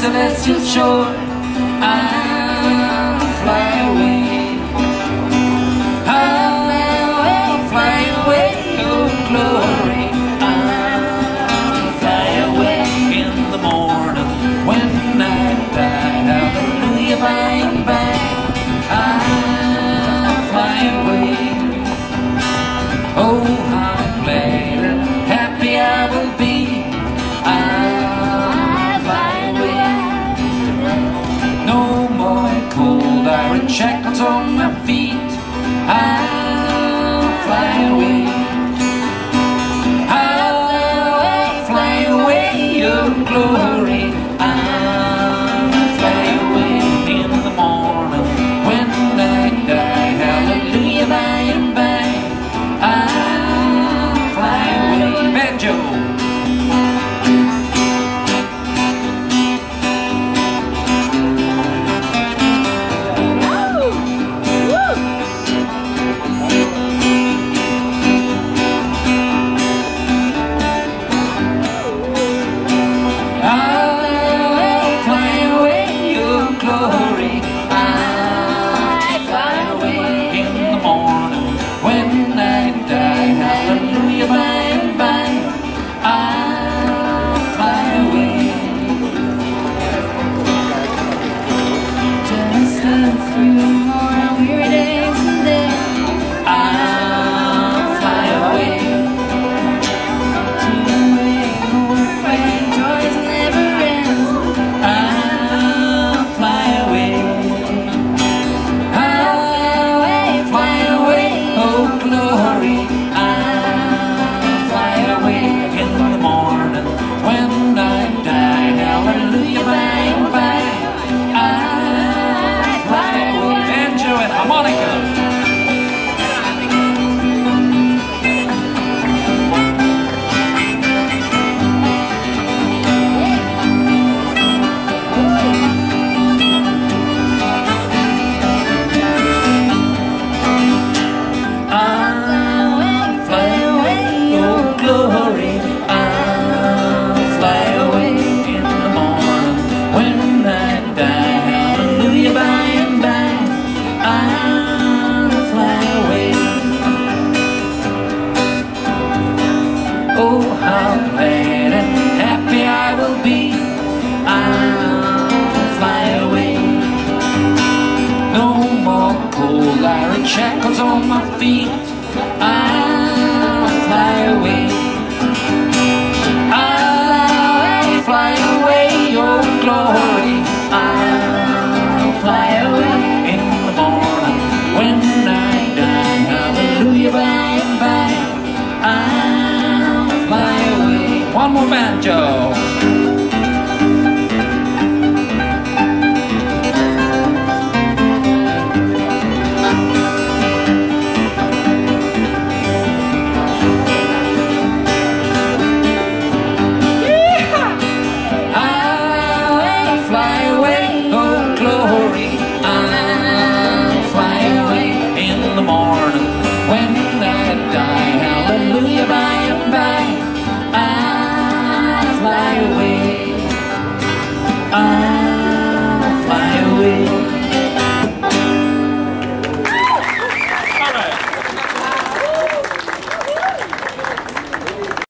celestial shore, I'll fly away. I'll fly away, oh glory. I'll fly away in the morning when I die. Hallelujah, by and by, I'll fly away. Oh, how glad and happy I will be. I'll fly away. No more cold iron shackles on my feet. I'll fly away. I'll fly away, oh glory. I'll fly away in the morning when I die. Hallelujah, by and by, I'll fly away. Banjo. Shackles on my feet, I'll fly away. I'll fly away, oh glory. I'll fly away in the morning when I die. Hallelujah, by and by, I'll fly away. One more banjo.